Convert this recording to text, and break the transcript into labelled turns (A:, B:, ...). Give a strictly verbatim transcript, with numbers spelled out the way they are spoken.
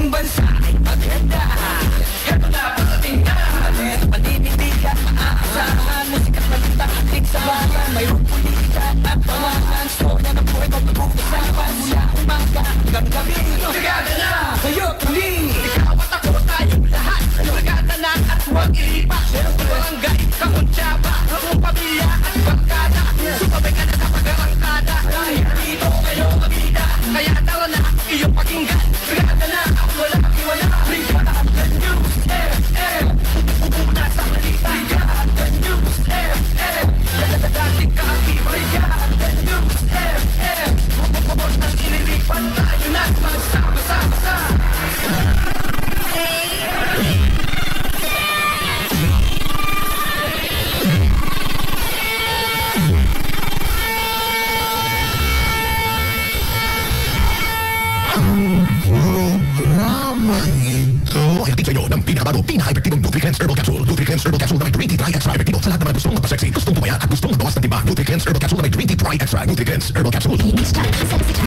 A: buong bansa ay maghanda. Heto na parating na Ito paninindigan, maaasahan Musika't malita, ating sabayan Mayroong politika at tawanan Storya ng buhay pag-uusapan Mula umaga hanggang gabi Brigada na, kayo kami Ikaw at ako tayong lahat Brigada na at huwag ilipat Barangay, kamuntsaba Buong pamilya at barkada Sumabay ka na sa pag-arangkada Dahil dito kayo kabida Kaya tara na, iyong pakinggan Brigada na, wala iwala Brigada, the news, eh, eh Una sa balita Brigada, the news, eh, eh Dating kaki, Brigada, the news, eh, eh Bukod ng inilipan tayo na Magsama-sama-sa
B: Ay, hatid sa inyo ng pinakabago, pinaka-epektibong Nutri-Cleanse Herbal Capsule. Nutri-Cleanse Herbal Capsule na may green tea dry extra. Epektibo sa lahat ng mga gustong magpa-sexy, gustong tumaya at gustong magbawas ng timbang. Nutri-Cleanse Herbal Capsule na may green tea dry extra. Nutri-Cleanse Herbal Capsule.